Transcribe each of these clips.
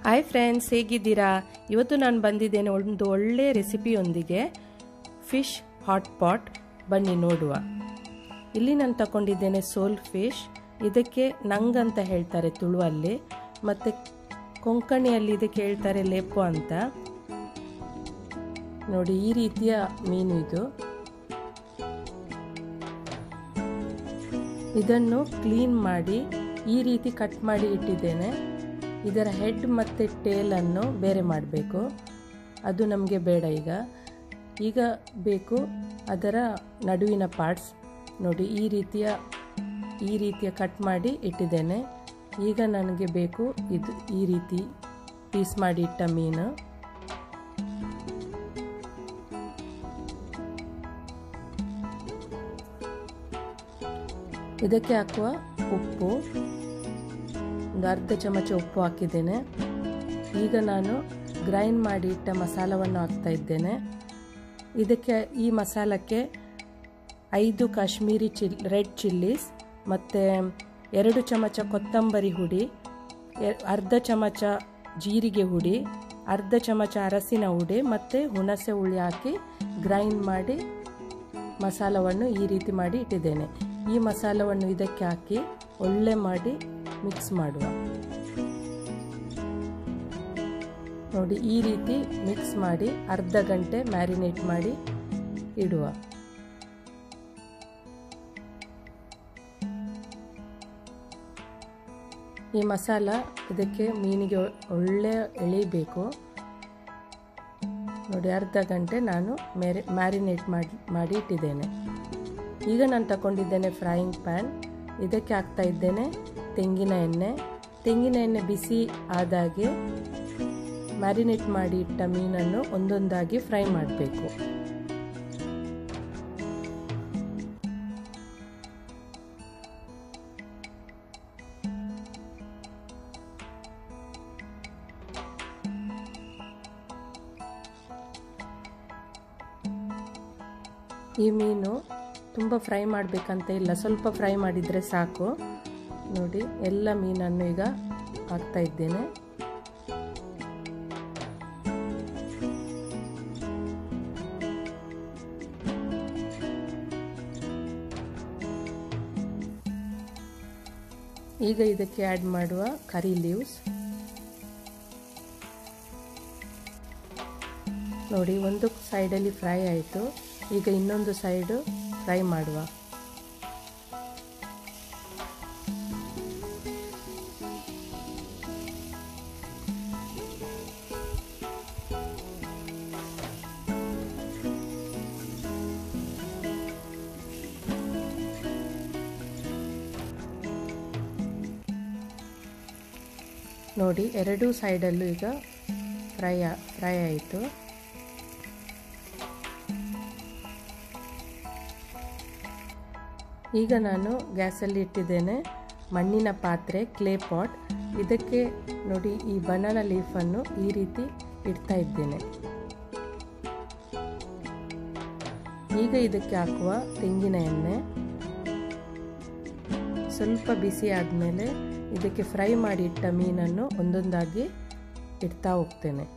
Hi friends, ಹೇಗಿದ್ದೀರಾ? ಇವತ್ತು ನಾನು ಬಂದಿದ್ದೇನೆ ಒಂದು ಒಳ್ಳೆ ರೆಸಿಪಿಯೊಂದಿಗೆ, ಫಿಶ್ ಹಾಟ್ ಪಾಟ್. ಬನ್ನಿ ನೋಡುವ. ಇಲ್ಲಿ ನಾನು ತಗೊಂಡಿದ್ದೇನೆ ಸೋಲ್ ಫಿಶ್. ಇದಕ್ಕೆ ನಂಗ್ ಅಂತ ಹೇಳ್ತಾರೆ ತುಳುವಲ್ಲಿ, ಮತ್ತು ಕೊಂಕಣಿಯಲ್ಲಿ ಇದಕ್ಕೆ ಹೇಳ್ತಾರೆ ಲೇಪು ಅಂತ. ನೋಡಿ, ಈ ರೀತಿಯ ಮೀನು ಇದು. ಇದನ್ನು ಕ್ಲೀನ್ ಮಾಡಿ ಈ ರೀತಿ ಕಟ್ ಮಾಡಿ ಇಟ್ಟಿದ್ದೇನೆ. ಇದರ ಹೆಡ್ ಮತ್ತು ಟೇಲನ್ನು ಬೇರೆ ಮಾಡಬೇಕು, ಅದು ನಮಗೆ ಬೇಡ. ಈಗ ಬೇಕು ಅದರ ನಡುವಿನ ಪಾರ್ಟ್ಸ್. ನೋಡಿ, ಈ ರೀತಿಯ ಕಟ್ ಮಾಡಿ ಇಟ್ಟಿದ್ದೇನೆ. ಈಗ ನನಗೆ ಬೇಕು ಇದು ಈ ರೀತಿ ಪೀಸ್ ಮಾಡಿ ಇಟ್ಟ ಮೀನು. ಇದಕ್ಕೆ ಹಾಕುವ ಉಪ್ಪು, ಒಂದು ಅರ್ಧ ಚಮಚ ಉಪ್ಪು ಹಾಕಿದ್ದೇನೆ. ಈಗ ನಾನು ಗ್ರೈಂಡ್ ಮಾಡಿ ಇಟ್ಟ ಮಸಾಲವನ್ನು ಹಾಕ್ತಾ ಇದ್ದೇನೆ. ಇದಕ್ಕೆ ಈ ಮಸಾಲಕ್ಕೆ 5 ಕಾಶ್ಮೀರಿ ರೆಡ್ ಚಿಲ್ಲೀಸ್, ಮತ್ತು 2 ಚಮಚ ಕೊತ್ತಂಬರಿ ಹುಡಿ, ಅರ್ಧ ಚಮಚ ಜೀರಿಗೆ ಹುಡಿ, ಅರ್ಧ ಚಮಚ ಅರಸಿನ ಹುಡಿ ಮತ್ತು ಹುಣಸೆ ಹುಳಿ ಹಾಕಿ ಗ್ರೈಂಡ್ ಮಾಡಿ ಮಸಾಲವನ್ನು ಈ ರೀತಿ ಮಾಡಿ ಇಟ್ಟಿದ್ದೇನೆ. ಈ ಮಸಾಲವನ್ನು ಇದಕ್ಕೆ ಹಾಕಿ ಒಳ್ಳೆ ಮಾಡಿ ಮಿಕ್ಸ್ ಮಾಡುವ. ನೋಡಿ, ಈ ರೀತಿ ಮಿಕ್ಸ್ ಮಾಡಿ ಅರ್ಧ ಗಂಟೆ ಮ್ಯಾರಿನೇಟ್ ಮಾಡಿ ಇಡುವ. ಈ ಮಸಾಲ ಇದಕ್ಕೆ ಮೀನಿಗೆ ಒಳ್ಳೆ ಎಳಿಬೇಕು. ನೋಡಿ, ಅರ್ಧ ಗಂಟೆ ನಾನು ಮ್ಯಾರಿನೇಟ್ ಮಾಡಿ ಇಟ್ಟಿದ್ದೇನೆ. ಈಗ ನಾನು ತಗೊಂಡಿದ್ದೇನೆ ಫ್ರೈಯಿಂಗ್ ಪ್ಯಾನ್. ಇದಕ್ಕೆ ಹಾಕ್ತಾ ಇದ್ದೇನೆ ತೆಂಗಿನ ಎಣ್ಣೆ ಬಿಸಿ ಆದಾಗೆ ಮ್ಯಾರಿನೇಟ್ ಮಾಡಿ ಇಟ್ಟ ಮೀನನ್ನು ಒಂದೊಂದಾಗಿ ಫ್ರೈ ಮಾಡಬೇಕು. ಈ ಮೀನು ತುಂಬ ಫ್ರೈ ಮಾಡಬೇಕಂತ ಇಲ್ಲ, ಸ್ವಲ್ಪ ಫ್ರೈ ಮಾಡಿದರೆ ಸಾಕು. ನೋಡಿ, ಎಲ್ಲ ಮೀನನ್ನು ಈಗ ಹಾಕ್ತಾ ಇದ್ದೇನೆ. ಈಗ ಇದಕ್ಕೆ ಆ್ಯಡ್ ಮಾಡುವ ಕರಿ ಲೀವ್ಸ್. ನೋಡಿ, ಒಂದು ಸೈಡಲ್ಲಿ ಫ್ರೈ ಆಯಿತು. ಈಗ ಇನ್ನೊಂದು ಸೈಡು ಫ್ರೈ ಮಾಡುವ. ನೋಡಿ, ಎರಡೂ ಸೈಡಲ್ಲೂ ಈಗ ಫ್ರೈ ಆಯಿತು. ಈಗ ನಾನು ಗ್ಯಾಸಲ್ಲಿ ಇಟ್ಟಿದ್ದೇನೆ ಮಣ್ಣಿನ ಪಾತ್ರೆ, ಕ್ಲೇ ಪಾಟ್. ಇದಕ್ಕೆ ನೋಡಿ, ಈ ಬನಾನಾ ಲೀಫನ್ನು ಈ ರೀತಿ ಇಡ್ತಾ ಇದ್ದೇನೆ. ಈಗ ಇದಕ್ಕೆ ಹಾಕುವ ತೆಂಗಿನ ಎಣ್ಣೆ ಸ್ವಲ್ಪ ಬಿಸಿ ಆದಮೇಲೆ ಇದಕ್ಕೆ ಫ್ರೈ ಮಾಡಿ ಇಟ್ಟ ಮೀನನ್ನು ಒಂದೊಂದಾಗಿ ಇಡ್ತಾ ಹೋಗ್ತೇನೆ.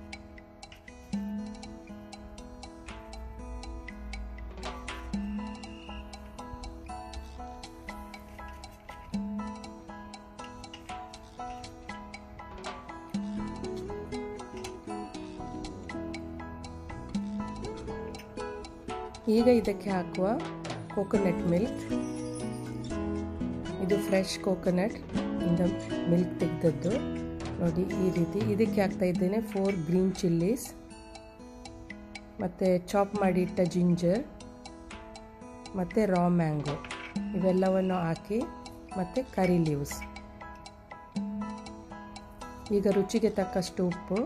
ಈಗ ಇದಕ್ಕೆ ಹಾಕುವ ಕೋಕೋನಟ್ ಮಿಲ್ಕ್. ಇದು ಫ್ರೆಶ್ ಕೋಕೋನಟ್ ಇಂದ ಮಿಲ್ಕ್ ತೆಗೆದದ್ದು. ನೋಡಿ, ಈ ರೀತಿ ಇದಕ್ಕೆ ಹಾಕ್ತಾ ಇದ್ದೇನೆ 4 ಗ್ರೀನ್ ಚಿಲ್ಲೀಸ್, ಮತ್ತು ಚಾಪ್ ಮಾಡಿ ಇಟ್ಟ ಜಿಂಜರ್ ಮತ್ತು ರಾ ಮ್ಯಾಂಗೋ ಇವೆಲ್ಲವನ್ನು ಹಾಕಿ, ಮತ್ತು ಕರಿ ಲೀವ್ಸ್. ಈಗ ರುಚಿಗೆ ತಕ್ಕಷ್ಟು ಉಪ್ಪು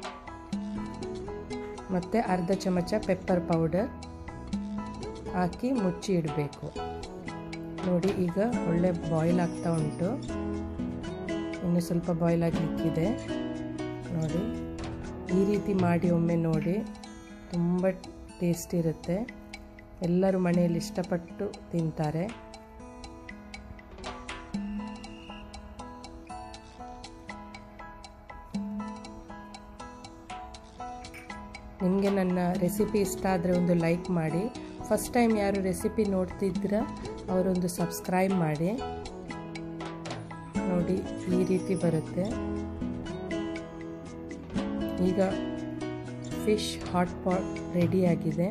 ಮತ್ತು ಅರ್ಧ ಚಮಚ ಪೆಪ್ಪರ್ ಪೌಡರ್ ಹಾಕಿ ಮುಚ್ಚಿ ಇಡಬೇಕು. ನೋಡಿ, ಈಗ ಒಳ್ಳೆ ಬಾಯ್ಲ್ ಆಗ್ತಾ ಉಂಟು. ಇನ್ನು ಸ್ವಲ್ಪ ಬಾಯ್ಲ್ ಆಗಲಿಕ್ಕಿದೆ. ನೋಡಿ, ಈ ರೀತಿ ಮಾಡಿ ಒಮ್ಮೆ ನೋಡಿ, ತುಂಬ ಟೇಸ್ಟ್ ಇರುತ್ತೆ. ಎಲ್ಲರೂ ಮನೆಯಲ್ಲಿ ಇಷ್ಟಪಟ್ಟು ತಿಂತಾರೆ. ನಿಮಗೆ ನನ್ನ ರೆಸಿಪಿ ಇಷ್ಟ ಆದರೆ ಒಂದು ಲೈಕ್ ಮಾಡಿ. ಫಸ್ಟ್ ಟೈಮ್ ಯಾರು ರೆಸಿಪಿ ನೋಡ್ತಿದ್ದೀರಾ ಅವರೊಂದು ಸಬ್ಸ್ಕ್ರೈಬ್ ಮಾಡಿ. ನೋಡಿ ಈ ರೀತಿ ಬರುತ್ತೆ. ಈಗ ಫಿಶ್ ಹಾಟ್ ಪಾಟ್ ರೆಡಿಯಾಗಿದೆ.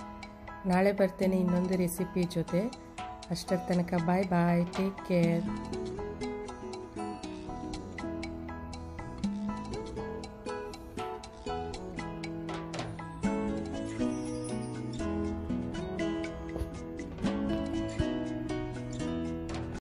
ನಾಳೆ ಬರ್ತೇನೆ ಇನ್ನೊಂದು ರೆಸಿಪಿ ಜೊತೆ. ಅಷ್ಟರ ತನಕ ಬಾಯ್ ಬಾಯ್, ಟೇಕ್ ಕೇರ್.